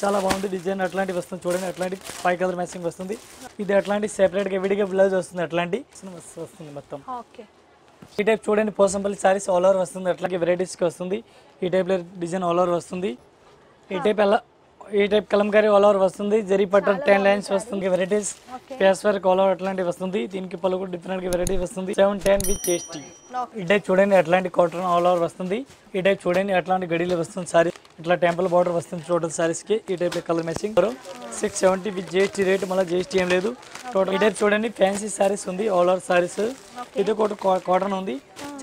చాలా బాగుంది డిజైన్ అట్లాంటి వస్తుంది చూడండి అట్లాంటి 5 కలర్ మ్యాచింగ్ వస్తుంది ఇది అట్లాంటి సెపరేట్ గా విడిగా బ్లౌజ్ వస్తుంది అట్లాంటి వస్తుంది మొత్తం ఓకే ఈ టైప్ చూడండి పోసంపల్లి సారీస్ ఆల్ ఓవర్ వస్తుంది అట్లాగే వెరైటీస్ కి వస్తుంది ఈ టైప్ లో డిజైన్ ఆల్ ఓవర్ వస్తుంది ఈ టైప్ కలంకారీ ఆల్ ఓవర్ వస్తుంది జరీ పట్టు 10 లైన్స్ వస్తుంది వెరైటీస్ పేస్ వర్క్ ఆల్ ఓవర్ అట్లాంటి వస్తుంది దీనికి పళ్ళు కూడా డిఫరెంట్ గా వెరైటీ వస్తుంది 710 విత్ టేస్టీ ఈ టైప్ చూడండి అట్లాంటి కాటన్ ఆల్ ఓవర్ వస్తుంది ఈ టైప్ చూడండి అట్లాంటి గడిలో వస్తుంది సారీ ఇట్లా టెంపుల్ బార్డర్ వస్తుంది టోటల్ సారీస్ కి ఈ type colour matching 670 with GST rate మళ్ళీ జిఎస్టీ ఏం లేదు టోటల్ ఈ టైప్ చూడండి ఫ్యాన్సీ సారీస్ ఉంది ఆల్ ఓవర్ సారీస్ ఇది కూడా కాటన్ ఉంది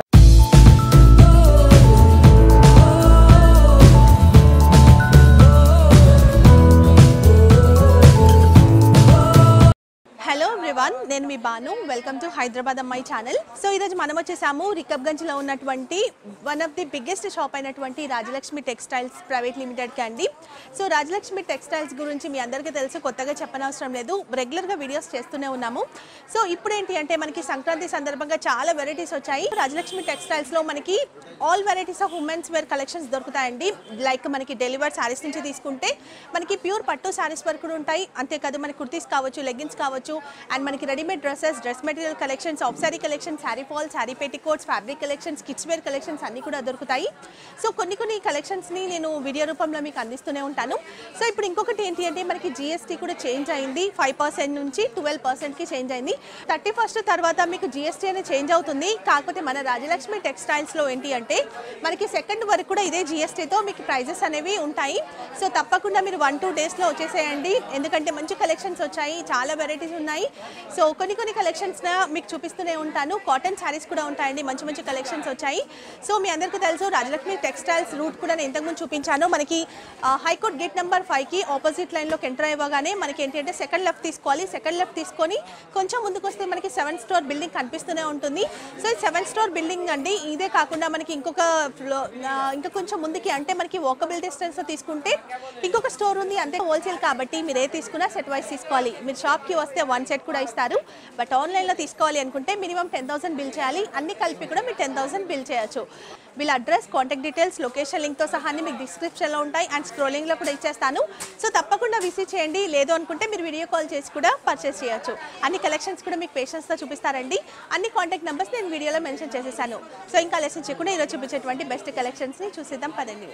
హలో ఎవ్రీవన్ నేను మీ బాను వెల్కమ్ టు హైదరాబాద్ అమ్మాయి ఛానల్ సో ఈరోజు మనం వచ్చేసాము రికబ్గంజ్లో ఉన్నటువంటి one of the biggest shop అయినటువంటి రాజలక్ష్మి టెక్స్టైల్స్ ప్రైవేట్ లిమిటెడ్కి అండి సో రాజలక్ష్మి టెక్స్టైల్స్ గురించి మీ అందరికీ తెలుసు కొత్తగా చెప్పనవసరం లేదు రెగ్యులర్గా వీడియోస్ చేస్తూనే ఉన్నాము సో ఇప్పుడు ఏంటి అంటే మనకి సంక్రాంతి సందర్భంగా చాలా వెరైటీస్ వచ్చాయి రాజలక్ష్మి టెక్స్టైల్స్లో మనకి all varieties of women's wear collections దొరుకుతాయండి లైక్ మనకి డెలివర్డ్ శారీస్ నుంచి తీసుకుంటే మనకి ప్యూర్ పట్టు శారీస్ వరకు కూడా ఉంటాయి అంతేకాదు మనకి కుర్తీస్ కావచ్చు లెగ్గిన్స్ కావచ్చు అండ్ మనకి readymade dresses dress material collections of sari collection sari fall sari petticoats fabric collections kids wear collections అన్నీ కూడా దొరుకుతాయి సో కొన్ని కలెక్షన్స్ని నేను వీడియో రూపంలో మీకు అందిస్తూనే ఉంటాను సో ఇప్పుడు ఇంకొకటి ఏంటి అంటే మనకి జిఎస్టీ కూడా చేంజ్ అయింది 5% నుంచి 12%కి చేంజ్ అయింది 31st తర్వాత మీకు జిఎస్టీ అనేది చేంజ్ అవుతుంది కాకపోతే మన రాజలక్ష్మి టెక్స్టైల్స్లో ఏంటి అంటే మనకి 2nd వరకు కూడా ఇదే జిఎస్టీతో మీకు ప్రైజెస్ అనేవి ఉంటాయి సో తప్పకుండా మీరు 1-2 డేస్లో వచ్చేసేయండి ఎందుకంటే మంచి కలెక్షన్స్ వచ్చాయి చాలా వెరైటీస్ ఉన్నాయి సో కొన్ని కలెక్షన్స్ మీకు చూపిస్తూనే ఉంటాను కాటన్ శారీస్ కూడా ఉంటాయండి మంచి కలెక్షన్స్ వచ్చాయి సో మీ అందరికీ తెలుసు రాజలక్ష్మి టెక్స్టైల్స్ రూట్ కూడా నేను ఇంతకుముందు చూపించాను మనకి హైకోర్ట్ గేట్ నెంబర్ 5కి ఆపోజిట్ లైన్లోకి ఎంటర్ అయ్యగానే మనకి ఏంటి అంటే సెకండ్ లెఫ్ట్ తీసుకొని కొంచెం ముందుకు వస్తే మనకి 7th స్టోర్ బిల్డింగ్ కనిపిస్తూనే ఉంటుంది సో ఈ 7th స్టోర్ బిల్డింగ్ అండి ఇదే కాకుండా మనకి ఇంకా కొంచెం ముందుకి అంటే మనకి వాకబుల్ డిస్టెన్స్లో తీసుకుంటే ఇంకొక స్టోర్ ఉంది అంతే హోల్సేల్ కాబట్టి మీరు ఏ తీసుకున్నా సెట్ వైస్ తీసుకోవాలి మీరు షాప్కి వస్తే 1 సెట్ కూడా ఇస్తారు బట్ ఆన్లైన్లో తీసుకోవాలి అనుకుంటే మినిమం 10,000 బిల్ చేయాలి అన్ని కలిపి కూడా మీరు 10,000 బిల్ చేయొచ్చు వీళ్ళ అడ్రస్ కాంటాక్ట్ డీటెయిల్స్ లొకేషన్ లింక్తో సహా మీకు డిస్క్రిప్షన్లో ఉంటాయి అండ్ స్క్రోలింగ్లో కూడా ఇచ్చేస్తాను సో తప్పకుండా విజిట్ చేయండి లేదు అనుకుంటే మీరు వీడియో కాల్ చేసి కూడా పర్చేస్ చేయొచ్చు అన్ని కలెక్షన్స్ కూడా మీకు పేషెన్స్తో చూపిస్తారండి అన్ని కాంటాక్ట్ నెంబర్స్ నేను వీడియోలో మెన్షన్ చేసేసాను సో ఇంకా లెసన్ చేయకుండా ఈరోజు చూపించేటువంటి బెస్ట్ కలెక్షన్స్ని చూసేద్దాం పదండి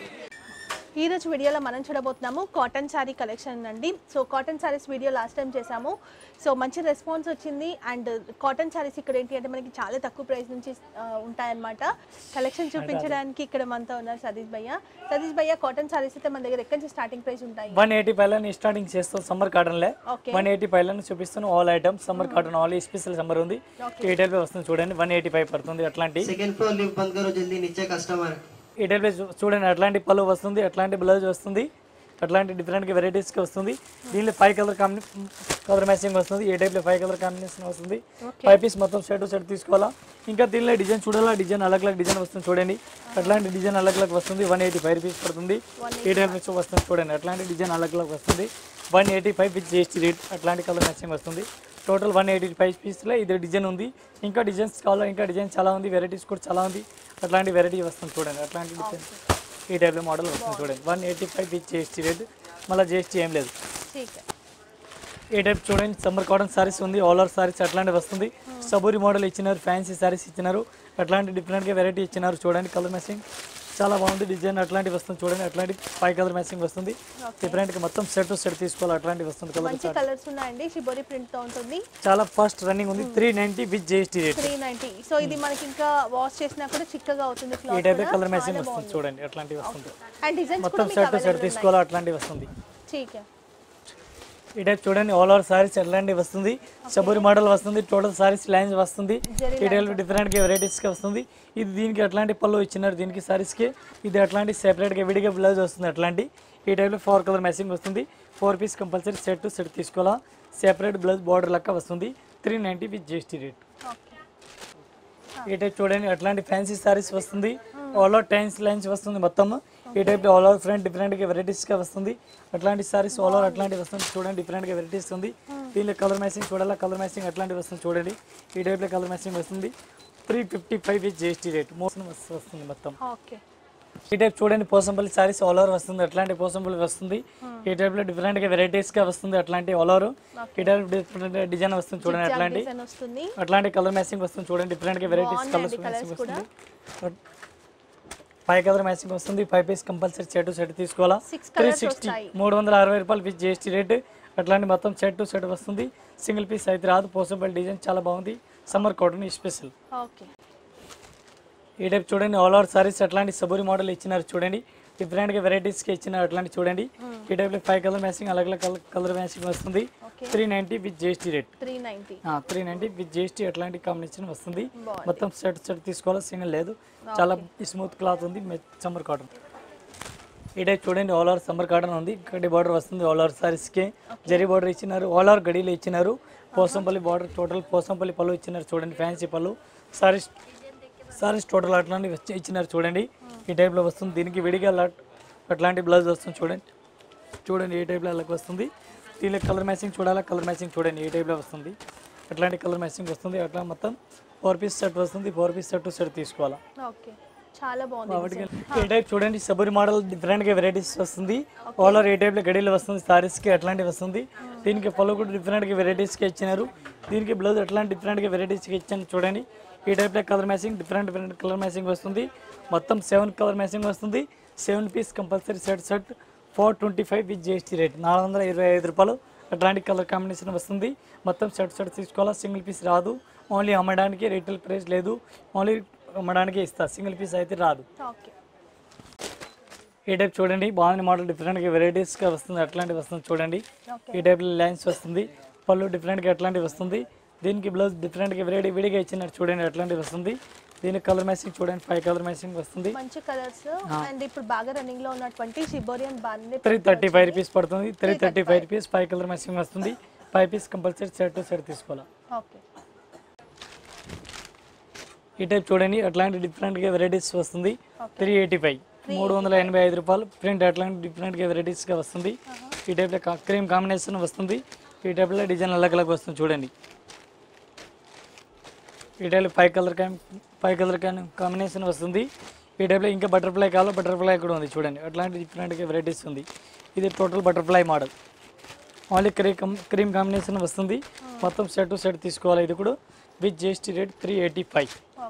ఈ రోజు వీడియోలో మనం చూడబోతున్నాము కాటన్ శారీ కలెక్షన్ అండి so cotton saris video last time చేసాము సో మంచి రెస్పాన్స్ వచ్చింది అండ్ కాటన్ శారీస్ ఇక్కడ ఏంటి అంటే మనకి చాలా తక్కువ ప్రైస్ నుంచి ఉంటాయన్నమాట కలెక్షన్ చూపించడానికి ఇక్కడ మనతో ఉన్నారు సతీష్ భయ్య కాటన్ శారీస్ అయితే మన దగ్గర ఎక్కడి నుంచి స్టార్టింగ్ ప్రైస్ ఉంటాయి 185 స్టార్టింగ్ చేస్తాం సమ్మర్ కాటన్ లే 185 చూపిస్తాను all items summer cotton all special summer ఉంది ఈ టైప్ వస్తుంది చూడండి 185 పడుతుంది అట్లాంటి సెకండ్ ఫ్లోర్ లిఫ్ట్ బంద్ కరో జల్దీ నీచే కస్టమర్ ఈ టైప్ చూడండి అట్లాంటి పళ్ళు వస్తుంది అట్లాంటి బ్లౌజ్ వస్తుంది అట్లాంటి డిఫరెంట్ వెరైటీస్కి వస్తుంది దీనిలో 5 కలర్ మ్యాచింగ్ వస్తుంది ఈ టైప్లో 5 కలర్ కాంబినేషన్ వస్తుంది 5 పీస్ మొత్తం సెట్ తీసుకోవాలా ఇంకా దీనిలో డిజైన్ చూడాలా డిజైన్ అలగ్ డిజైన్ వస్తుంది చూడండి అట్లాంటి డిజైన్ అలగ్ వస్తుంది 185 రూపీస్ పడుతుంది ఈ టైప్ వస్తుంది చూడండి అట్లాంటి డిజైన్ అలగ్ వస్తుంది 185 విత్ జిఎస్టీ రేట్ అట్లాంటి కలర్ మ్యాచింగ్ వస్తుంది టోటల్ 185 పీస్లో ఇది డిజైన్ ఉంది ఇంకా డిజైన్స్ కావాలా ఇంకా డిజైన్ చాలా ఉంది వెరైటీస్ కూడా చాలా ఉంది అట్లాంటి వెరైటీ వస్తుంది చూడండి అట్లాంటి డిజైన్ ఈ టైప్లో మోడల్ వస్తుంది చూడండి 185 విత్ జిఎస్టీ రేట్ మళ్ళీ జిఎస్టీ ఏం లేదు ఈ టైప్ చూడండి సమ్మర్ కాటన్ సారీస్ ఉంది ఆల్ ఓవర్ సారీస్ అట్లాంటి వస్తుంది సబూరి మోడల్ ఇచ్చినారు ఫ్యాన్సీ సారీస్ ఇచ్చినారు అట్లాంటి డిఫరెంట్గా వెరైటీ ఇచ్చినారు చూడండి కలర్ మ్యాచింగ్ చాలా బాగుంది డిజైన్ అట్లాంటి వస్తుంది చూడండి అట్లాంటి 5 కలర్ మ్యాచింగ్ వస్తుంది డిఫరెంట్గా మొత్తం సెట్ తీసుకోవాలి అట్లాంటి వస్తుంది కలర్స్ ఉన్నాయండి షిబోరి ప్రింట్ తో ఉంటుంది చాలా ఫాస్ట్ రన్నింగ్ ఉంది 390 విత్ జిఎస్టీ రేట్ 390 సో ఇది మనకి ఇంకా వాష్ చేసినా కూడా చిక్కగా అవుతుంది ఈ టైప్ కలర్ మ్యాచింగ్ వస్తుంది చూడండి అట్లాంటి వస్తుంది అండ్ డిజైన్స్ మొత్తం సెట్ తీసుకోవాలి అట్లాంటి వస్తుంది ठीक है ఈ టైప్ చూడండి ఆల్ ఓవర్ సారీస్ అట్లాంటి వస్తుంది సబూరి మోడల్ వస్తుంది టోటల్ సారీస్ లైన్స్ వస్తుంది ఈ టైప్ డిఫరెంట్గా వెరైటీస్గా వస్తుంది ఇది దీనికి అట్లాంటి పళ్ళు ఇచ్చినారు దీనికి సారీస్కి ఇది అట్లాంటి సెపరేట్గా విడిగా బ్లౌజ్ వస్తుంది అట్లాంటి ఈ టైప్లో 4 కలర్ మ్యాచింగ్ వస్తుంది 4 పీస్ కంపల్సరీ సెట్ తీసుకోవాలా సెపరేట్ బ్లౌజ్ బార్డర్ లెక్క వస్తుంది 390 విత్ జిఎస్టీ రేట్ ఈ టైప్ చూడండి అట్లాంటి ఫ్యాన్సీ సారీస్ వస్తుంది ఆల్ ఓవర్ టైన్స్ లైన్స్ వస్తుంది మొత్తం ఈ టైప్ ఆల్ ఓవర్ ఫ్రంట్ డిఫరెంట్గా వెరైటీస్గా వస్తుంది అట్లాంటి సారీస్ ఆల్ ఓవర్ అట్లాంటి వస్తుంది చూడండి డిఫరెంట్గా వెరైటీస్ ఉంది దీనిలో కలర్ మ్యాచింగ్ చూడాలా కలర్ మ్యాచింగ్ అట్లాంటి వస్తుంది చూడండి ఈ టైప్లో కలర్ మ్యాచింగ్ వస్తుంది 355 విత్ జిఎస్టీ రేట్ మోషన్ వస్తుంది మొత్తం ఈ టైప్ చూడండి పోసంపల్లి సారీస్ ఆల్ ఓవర్ వస్తుంది, అట్లాంటి పోసంపల్లి వస్తుంది. ఈ టైప్ లో డిఫరెంట్ గా వెరైటీస్ గా వస్తుంది, అట్లాంటి ఆల్ ఓవర్. ఈ టైప్ డిఫరెంట్ డిజైన్ వస్తుంది చూడండి, అట్లాంటి కలర్ మ్యాచింగ్ వస్తుంది చూడండి, డిఫరెంట్ గా వెరైటీస్ కలర్స్ మ్యాచింగ్ వస్తుంది. 5 కలర్ మ్యాచింగ్ వస్తుంది. 5 piece compulsory set to set తీసుకోవాలా. 360 360 రూపాయలు విత్ జిఎస్టీ రేట్. అట్లాంటి మొత్తం సెట్ టు సెట్ వస్తుంది, సింగిల్ పీస్ అయితే రాదు. పోసంపల్లి డిజైన్ చాలా బాగుంది, సమ్మర్ కాటన్ స్పెషల్. ఈ టైప్ చూడండి ఆల్ ఓవర్ సారీస్ అట్లాంటి సబూరి మోడల్ ఇచ్చినారు చూడండి, డిఫరెంట్ గా వెరైటీస్ కి ఇచ్చినారు అట్లాంటి చూడండి. ఈ టైప్ లో 5 కలర్ మ్యాచింగ్ అలగ్ కలర్ మ్యాచింగ్ వస్తుంది. 390 with GST rate. 390 with GST అట్లాంటి కాంబినేషన్ వస్తుంది. మొత్తం సెట్ సెట్ తీసుకోవాలి, సింగిల్ లేదు. చాలా స్మూత్ క్లాత్ ఉంది, సమ్మర్ కాటన్. ఈ టైప్ చూడండి ఆల్ ఓవర్ సమ్మర్ కాటన్ ఉంది, గడి బార్డర్ వస్తుంది ఆల్ ఓవర్ సారీస్ కి. జరీ బార్డర్ ఇచ్చినారు, ఆల్ ఓవర్ గడిలో ఇచ్చినారు. పోసంపల్లి బార్డర్ టోటల్ పోసంపల్లి పళ్ళు ఇచ్చినారు చూడండి, ఫ్యాన్సీ పళ్ళు. సారీస్ టోటల్ అట్లాంటి ఇచ్చినారు చూడండి, ఈ టైప్లో వస్తుంది. దీనికి విడిగా అట్లాంటి బ్లౌజ్ వస్తుంది చూడండి ఈ టైప్లో అలాగ వస్తుంది. దీనిలో కలర్ మ్యాచింగ్ చూడాలా, కలర్ మ్యాచింగ్ చూడండి ఈ టైప్లో వస్తుంది, అట్లాంటి కలర్ మ్యాచింగ్ వస్తుంది. అట్లా మొత్తం 4 పీస్ సెట్ వస్తుంది, 4 పీస్ సెట్ టు సెట్ తీసుకోవాలా. చాలా బాగుంది. ఈ టైప్ చూడండి సబూరి మోడల్ డిఫరెంట్ గా వెరైటీస్ వస్తుంది, ఆల్ ఓవర్ ఈ టైప్ లో గడిలో వస్తుంది సారీస్ కి అట్లాంటివి వస్తుంది. దీనికి పళ్ళు కూడా డిఫరెంట్ గా వెరైటీస్ కి ఇచ్చినారు, దీనికి బ్లౌజ్ అట్లాంటి డిఫరెంట్ గా వెరైటీస్ కి ఇచ్చాను చూడండి. ఈ టైప్ లో colour matching different colour matching వస్తుంది, మొత్తం 7 కలర్ మ్యాచింగ్ వస్తుంది. 7 piece compulsory set 425 with GST rate. 425 రూపాయలు అట్లాంటి కలర్ కాంబినేషన్ వస్తుంది. మొత్తం సెట్ తీసుకోవాలా, సింగిల్ పీస్ రాదు. ఓన్లీ అమ్మడానికి రీటైల్ ప్రైస్ లేదు, ఓన్లీ అమ్మడానికి ఇస్తా, సింగిల్ పీస్ అయితే రాదు. ఈ టైప్ చూడండి బాగుంది మోడల్, డిఫరెంట్గా వెరైటీస్గా వస్తుంది, అట్లాంటివి వస్తుంది చూడండి. ఈ టైప్లో లైన్స్ వస్తుంది, పళ్ళు డిఫరెంట్గా అట్లాంటివి వస్తుంది. దీనికి బ్లౌజ్ డిఫరెంట్గా విడిగా ఇచ్చినట్టు చూడండి, అట్లాంటివి వస్తుంది. దీనికి కలర్ మ్యాచింగ్ చూడండి, 5 కలర్ మ్యాచింగ్ వస్తుంది. మంచి కలర్స్. అండ్ ఇప్పుడు బాగా రన్నింగ్ లో ఉన్నటువంటి షిబోరియన్ బాంది 335 రూపీస్ పడుతుంది. 335 రూపీస్ 5 కలర్ మ్యాచింగ్ వస్తుంది. 5 piece compulsory set to set తీసుకోవాలా. ఈ టైప్ చూడండి అట్లాంటి డిఫరెంట్గా వెరైటీస్ వస్తుంది. 385 385 రూపాయలు ప్రింట్, అట్లాంటి డిఫరెంట్గా వెరైటీస్గా వస్తుంది. ఈ టైప్లో క్రీమ్ కాంబినేషన్ వస్తుంది. ఈ టైప్లో డిజైన్ అలగ్ వస్తుంది చూడండి. ఈ టైప్లో 5 కలర్ కాంబినేషన్ వస్తుంది. ఈ టైప్లో ఇంకా బటర్ఫ్లై కావాలో బటర్ఫ్లై కూడా ఉంది చూడండి, అట్లాంటి డిఫరెంట్గా వెరైటీస్ ఉంది. ఇది total butterfly model, only cream combination వస్తుంది. మొత్తం సెట్ టు సెట్ తీసుకోవాలి. ఇది కూడా విత్ జిఎస్టీ రేట్ 385.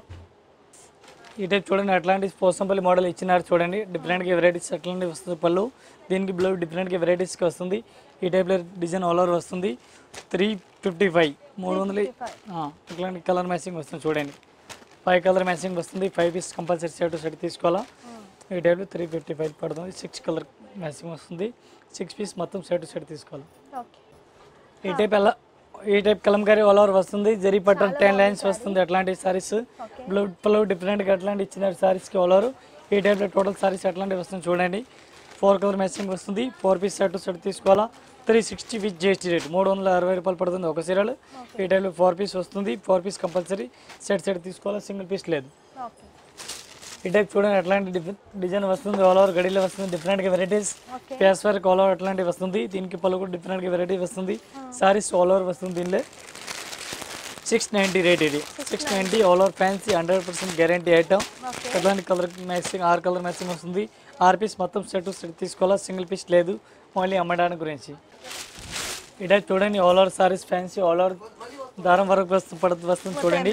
ఈ టైప్ చూడండి అట్లాంటి పోసంపల్లి మోడల్ ఇచ్చినారు చూడండి, డిఫరెంట్గా వెరైటీస్ అట్లాంటివి వస్తుంది పళ్ళు. దీనికి బ్లౌజ్ డిఫరెంట్గా వెరైటీస్కి వస్తుంది. ఈ టైప్లో డిజైన్ ఆల్ ఓవర్ వస్తుంది. 355 300 అట్లాంటి కలర్ మ్యాచింగ్ వస్తుంది చూడండి. 5 కలర్ మ్యాచింగ్ వస్తుంది. 5 piece compulsory set to set తీసుకోవాలా. ఈ టైప్లో 355 పడుతుంది. 6 కలర్ మ్యాచింగ్ వస్తుంది. 6 పీస్ మొత్తం సెట్ టు సెట్ తీసుకోవాలి. ఈ టైప్ కలంకారీ ఆల్ ఓవర్ వస్తుంది. జరీ పట్టన్ 10 లైన్స్ వస్తుంది, అట్లాంటి సారీస్. బ్లౌజ్ డిఫరెంట్గా అట్లాంటి ఇచ్చినారు సారీస్కి ఆల్ ఓవర్. ఈ టైప్లో టోటల్ సారీస్ అట్లాంటివి వస్తుంది చూడండి. 4 కలర్ మ్యాచింగ్ వస్తుంది. 4 పీస్ సెట్ టు సెట్ తీసుకోవాలా. 360 విత్ జిఎస్టీ రేట్. 360 రూపాయలు పడుతుంది ఒక చీరలు. ఈ టైప్లో 4 పీస్ వస్తుంది. 4 పీస్ కంపల్సరీ సెట్ తీసుకోవాలా, సింగిల్ పీస్ లేదు. ఈ టైప్ చూడండి అట్లాంటి డిజైన్ వస్తుంది, ఆల్ ఓవర్ గడిలో వస్తుంది. డిఫరెంట్గా వెరైటీస్ ప్యాస్ వర్క్ ఆల్ ఓవర్ అట్లాంటివి వస్తుంది. దీనికి పళ్ళు కూడా డిఫరెంట్గా వెరైటీ వస్తుంది. సారీస్ ఆల్ ఓవర్ వస్తుంది. దీనిలో 690 రేట్. ఇది 690 all over fancy 100% guarantee item. అట్లాంటి కలర్ మ్యాచింగ్ 6 కలర్ మ్యాచింగ్ వస్తుంది. 6 పీస్ మొత్తం సెట్ తీసుకోవాలా, సింగిల్ పీస్ లేదు, ఓన్లీ అమ్మడానికి గురించి. ఈ టైప్ చూడండి all over saris fancy all over దారం వరకు వస్తుంది చూడండి.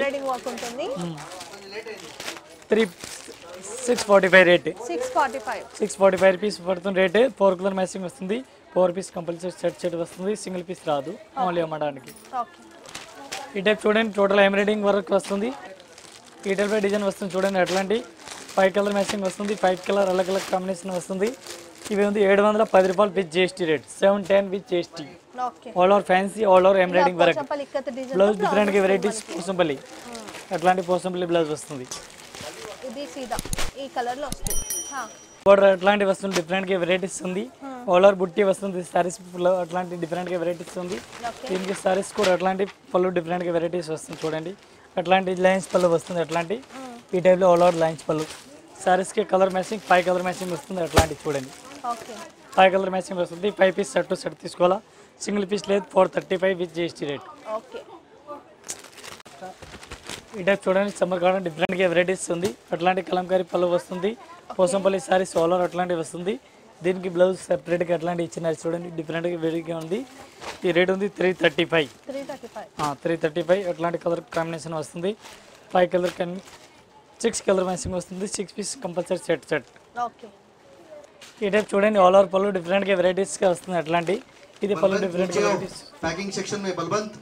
645 రేట్. 645 రూపీస్ పడుతుంది రేట్. 4 కలర్ మ్యాచింగ్ వస్తుంది. 4 పీస్ కంపల్సరీ సెట్ వస్తుంది, సింగిల్ పీస్ రాదు, ఓన్లీ అమ్మడానికి. ఈ టైప్ చూడండి టోటల్ ఎంబ్రాయిడింగ్ వర్క్ వస్తుంది. ఈ టైప్ డిజైన్ వస్తుంది చూడండి, అట్లాంటి 5 కలర్ మ్యాచింగ్ వస్తుంది. 5 కలర్ అలగ్ కాంబినేషన్ వస్తుంది. ఇవి ఉంది 710 రూపాయలు with GST rate. 710 with GST. All over fancy all over embroidering work. Blouse డిఫరెంట్గా వెరైటీస్ పోసంపల్లి, అట్లాంటి పోసంపల్లి బ్లౌజ్ వస్తుంది. బోర్డర్ అట్లాంటి వస్తుంది, డిఫరెంట్గా వెరైటీస్ ఉంది. ఆల్ ఓవర్ బుట్టి వస్తుంది సారీస్, అట్లాంటి డిఫరెంట్గా వెరైటీస్ ఉంది. దీనికి సారీస్ కూడా అట్లాంటి పళ్ళు డిఫరెంట్గా వెరైటీస్ వస్తుంది చూడండి, అట్లాంటి లైన్స్ పళ్ళు వస్తుంది. అట్లాంటి ఈ టైప్లో ఆల్ ఓవర్ లైన్స్ పళ్ళు. సారీస్కి కలర్ మ్యాచింగ్ 5 కలర్ మ్యాచింగ్ వస్తుంది. అట్లాంటివి చూడండి 5 కలర్ మ్యాచింగ్ వస్తుంది. 5 పీస్ సెట్ టు సెట్ తీసుకోవాలా, సింగిల్ పీస్ లేదు. 435 విత్ జిఎస్టీ రేట్. ఈ టైప్ చూడండి సమ్మర్ కాటన్ డిఫరెంట్గా వెరైటీస్ ఉంది. అట్లాంటి కలంకారీ పళ్ళు వస్తుంది, పోసంపల్లి సారీ సోలర్ అట్లాంటివి వస్తుంది. దీనికి బ్లౌజ్ సెపరేట్గా అట్లాంటివి ఇచ్చినారు చూడండి, డిఫరెంట్గా వెరైటీగా ఉంది. ఈ రేట్ ఉంది 335. 335 అట్లాంటి కలర్ కాంబినేషన్ వస్తుంది. 5 కలర్ 6 కలర్ మ్యాచింగ్ వస్తుంది. 6 పీస్ కంపల్సరీ సెట్. ఓకే ఈ టైప్ చూడండి ఆల్ ఓవర్ పళ్ళు డిఫరెంట్గా వెరైటీస్గా వస్తుంది. అట్లాంటి ఇది పళ్ళు డిఫరెంట్గా వెరైటీస్ पैकिंग सेक्शन में बलवंत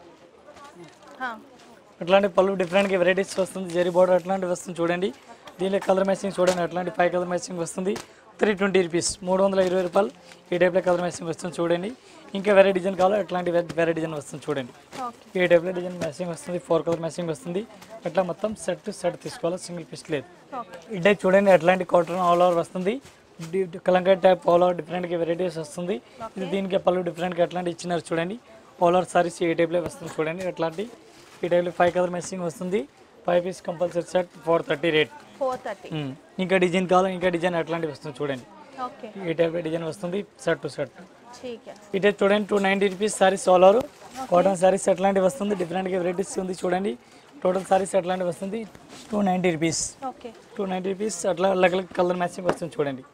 అట్లాంటి పళ్ళు డిఫరెంట్గా వెరైటీస్ వస్తుంది. జరీ బోర్డర్ అట్లాంటివి వస్తుంది చూడండి. దీనిలో కలర్ మ్యాచింగ్ చూడండి, అట్లాంటి 5 కలర్ మ్యాచింగ్ వస్తుంది. 320 రూపీస్, 320 రూపాయలు. ఈ టైప్లో కలర్ మ్యాచింగ్ వస్తుంది చూడండి. ఇంకా వేరే డిజైన్ కావాలో అట్లాంటి వేరే డిజైన్ వస్తుంది చూడండి. ఈ టైప్లో డిజైన్ మ్యాచింగ్ వస్తుంది. 4 కలర్ మ్యాచింగ్ వస్తుంది. అట్లా మొత్తం సెట్ తీసుకోవాలి, సింగిల్ పీస్ లేదు. ఈ టైప్ చూడండి అట్లాంటి కాటన్ ఆల్ ఓవర్ వస్తుంది. కలంకారీ టైప్ ఆల్ ఓవర్ డిఫరెంట్గా వెరైటీస్ వస్తుంది. ఇది దీనికి పళ్ళు డిఫరెంట్గా అట్లాంటి ఇచ్చినారు చూడండి. ఆల్ ఓవర్ సారీస్ ఈ టైప్లో వస్తుంది చూడండి. అట్లాంటి ఈ టైప్లో 5 కలర్ మ్యాచింగ్ వస్తుంది. 5 పీస్ కంపల్సరీ సెట్ 430 రేట్. 430. ఇంకా డిజైన్ కావాలో ఇంకా డిజైన్ అట్లాంటివి వస్తుంది చూడండి. ఓకే ఈ టైప్ డిజైన్ వస్తుంది సెట్. ठीक है ఈ టైప్ చూడండి 290 rupees saris all over cotton saris అట్లాంటివి వస్తుంది. డిఫరెంట్గా వెరైటీస్ ఉంది చూడండి. టోటల్ సారీస్ అట్లాంటివి వస్తుంది 290 రూపీస్. ఓకే 290 రూపీస్ అట్లా అలగ్ కలర్ మ్యాచింగ్ వస్తుంది చూడండి.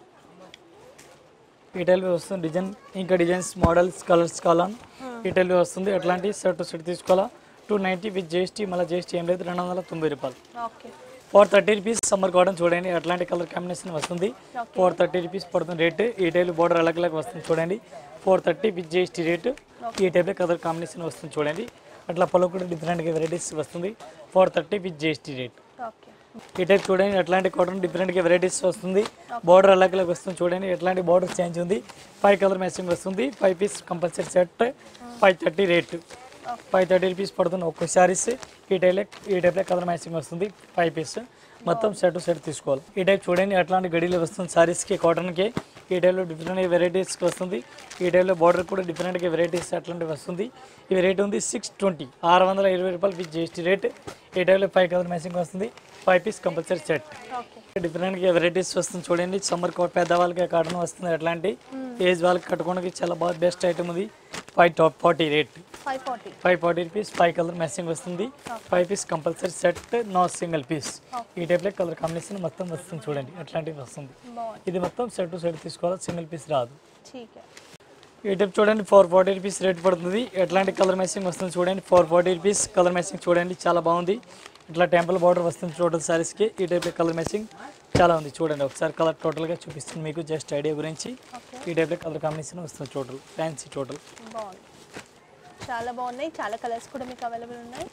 ఈ టైప్ వస్తుంది డిజైన్, ఇంకా డిజైన్స్ మోడల్స్ కలర్స్ కావాలని ఈ టైప్ వస్తుంది. అట్లాంటి సెట్ తీసుకోవాలా. 290 విత్ జిఎస్టీ, మళ్ళీ జిఎస్టీ ఏం లేదు, 290 రూపాయలు. ఓకే 430 రూపీస్ సమ్మర్ కాటన్ చూడండి. అట్లాంటి కలర్ కాంబినేషన్ వస్తుంది. 430 రూపీస్ పడుతుంది రేటు. ఈ టైప్ బోర్డర్ అలగ్ వస్తుంది చూడండి. 430 విత్ జిఎస్టీ రేటు. ఈ టైప్లో కలర్ కాంబినేషన్ వస్తుంది చూడండి. అట్లా పళ్ళు కూడా డిఫరెంట్గా వెరైటీస్ వస్తుంది. 430 విత్ జిఎస్టీ రేట్. ఓకే ఈ టైప్ చూడండి అట్లాంటి కాటన్ డిఫరెంట్గా వెరైటీస్ వస్తుంది. బార్డర్ అలగ్ వస్తుంది చూడండి. ఎట్లాంటి బార్డర్ చేంజ్ ఉంది. 5 కలర్ మ్యాచింగ్ వస్తుంది. 5 piece compulsory set 530 rate. 530 rupees పడుతుంది ఒక్క శారీస్. ఈ టైప్లో కలర్ మ్యాచింగ్ వస్తుంది. 5 పీస్ మొత్తం సెట్ తీసుకోవాలి. ఈ టైప్ చూడండి అట్లాంటి గడిలో వస్తుంది సారీస్కి కాటన్కి. ఈ టైప్లో డిఫరెంట్ వెరైటీస్కి వస్తుంది. ఈ టైప్లో బార్డర్ కూడా డిఫరెంట్గా వెరైటీస్ అట్లాంటివి వస్తుంది. ఈ రేట్ ఉంది 620, 620 రూపాయలు విత్ జిఎస్టీ రేట్. ఈ టైప్లో 5 కలర్ మ్యాచింగ్ వస్తుంది. 5 పీస్ కంపల్సరీ సెట్. డిఫరెంట్గా వెరైటీస్ వస్తుంది చూడండి. సమ్మర్ పెద్దవాళ్ళకి కాటన్ వస్తుంది. అట్లాంటి ఏజ్ వాళ్ళకి కట్టుకోవడానికి చాలా బాగా బెస్ట్ ఐటమ్ ఉంది. 540 రేట్. 540 రూపీస్. 5 కలర్ మ్యాచింగ్ వస్తుంది. 5 piece compulsory set, no single piece. ఈ టైప్లో కలర్ కాంబినేషన్ మొత్తం వస్తుంది చూడండి. అట్లాంటివి వస్తుంది. ఇది మొత్తం సెట్ తీసుకోవాలి, సింగిల్ పీస్ రాదు. ఈ టైప్ చూడండి 440 రూపీస్ రేట్ పడుతుంది. ఎట్లాంటి కలర్ మ్యాచింగ్ వస్తుంది చూడండి. 440 రూపీస్ కలర్ మ్యాచింగ్ చూడండి, చాలా బాగుంది. ఇట్లా టెంపుల్ బార్డర్ వస్తుంది టోటల్ సారీస్కి. ఈ టైప్లో కలర్ మ్యాచింగ్ చాలా ఉంది చూడండి. ఒకసారి కలర్ టోటల్గా చూపిస్తుంది మీకు జస్ట్ ఐడియా గురించి. ఈ టైప్లో కలర్ కాంబినేషన్ వస్తుంది టోటల్ ఫ్యాన్సీ టోటల్. చాలా బాగున్నాయి. చాలా కలర్స్ కూడా మీకు అవైలబుల్ ఉన్నాయి.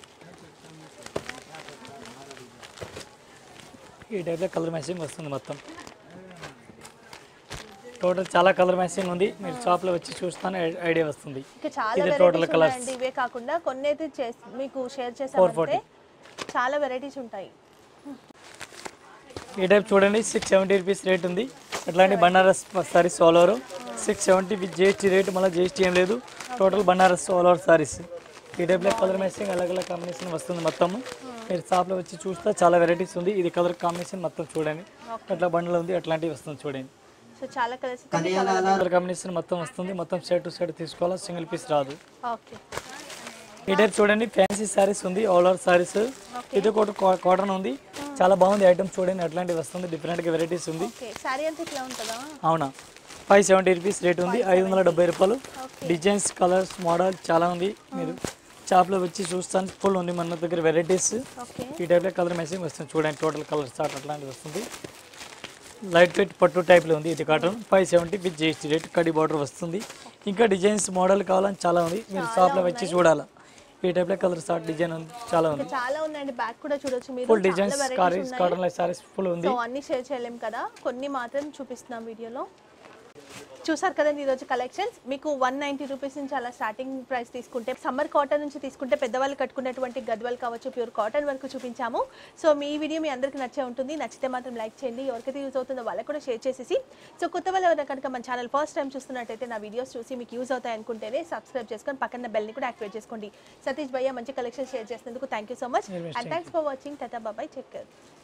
ఈ టైప్లో కలర్ మ్యాచింగ్ వస్తుంది మొత్తం టోటల్. చాలా కలర్ మ్యాచింగ్ ఉంది. మీరు షాప్లో వచ్చి చూస్తాను ఐడియా వస్తుంది. ఇది టోటల్ కలర్స్ ఇవే కాకుండా కొన్ని అయితే మీకు షేర్ చేసామంటే చాలా వెరైటీస్ ఉంటాయి. ఈ టైప్ చూడండి 670 రూపీస్ రేట్ ఉంది. అట్లాంటి Banaras saris all over 670 with GST rate, మళ్ళీ జిఎస్టీ ఏం లేదు. Total Banaras all over saris. ఈ టైప్లో కలర్ మ్యాచింగ్ అలగ్ కాంబినేషన్ వస్తుంది మొత్తం. మీరు షాప్లో వచ్చి చూస్తే చాలా వెరైటీస్ ఉంది. ఇది కలర్ కాంబినేషన్ మొత్తం చూడండి. అట్లా బండ్లు ఉంది, అట్లాంటివి వస్తుంది చూడండి. సో చాలా కలర్స్ కలర్ కాంబినేషన్ మొత్తం వస్తుంది. మొత్తం సెట్ తీసుకోవాలా, సింగిల్ పీస్ రాదు. ఓకే ఈ టైప్ చూడండి ఫ్యాన్సీ సారీస్ ఉంది, ఆల్ ఓవర్ సారీస్. ఇది కూడా కాటన్ ఉంది, చాలా బాగుంది ఐటమ్ చూడండి. అట్లాంటివి వస్తుంది, డిఫరెంట్గా వెరైటీస్ ఉంది. అవునా 570 రూపీస్ రేట్ ఉంది. 570 రూపాయలు. డిజైన్స్ కలర్స్ మోడల్ చాలా ఉంది. మీరు షాప్లో వచ్చి చూస్తాను, ఫుల్ ఉంది మన దగ్గర వెరైటీస్. ఈ టైప్లో కలర్ మ్యాచింగ్ వస్తుంది చూడండి. టోటల్ కలర్ చార్ట్ అట్లాంటివి వస్తుంది. లైట్ వెయిట్ పట్టు టైప్లో ఉంది. ఇది కాటన్ 570 విత్ జిఎస్టీ రేట్. కడి బార్డర్ వస్తుంది. ఇంకా డిజైన్స్ మోడల్ కావాలని చాలా ఉంది. మీరు షాప్లో వచ్చి చూడాలి. ఈ టైప్లో కలర్ చార్ట్ డిజైన్ ఉంది, చాలా ఉంది. Full designs cotton saris full ఉంది. అన్ని షేర్ చేయలేం కదా, కొన్ని మాత్రం చూపిస్తున్నాం వీడియోలో. చూసారు కదండి ఈరోజు కలెక్షన్స్. మీకు 190 రూపీస్ నుంచి అలా స్టార్టింగ్ ప్రైస్ తీసుకుంటే, సమ్మర్ కాటన్ నుంచి తీసుకుంటే పెద్దవాళ్ళు కట్టుకునేటువంటి గద్వాల్ కావచ్చు, ప్యూర్ కాటన్ వరకు చూపించాము. సో మీ వీడియో మీ అందరికీ నచ్చే ఉంటుంది. నచ్చితే మాత్రం లైక్ చేయండి. ఎవరికైతే యూజ్ అవుతుందో వాళ్ళకి కూడా షేర్ చేసేసి, సో కొత్త వాళ్ళు ఎవరైనా కనుక మన ఛానల్ ఫస్ట్ టైం చూస్తున్నట్టయితే నా వీడియోస్ చూసి మీకు యూజ్ అవుతాయి అనుకుంటేనే సబ్స్క్రైబ్ చేసుకొని పక్కన బెల్ని కూడా యాక్టివేట్ చేసుకోండి. సతీష్ భయ్య మంచి కలెక్షన్ షేర్ చేసినందుకు thank you so much. And thanks for watching. Tata bye bye, take care.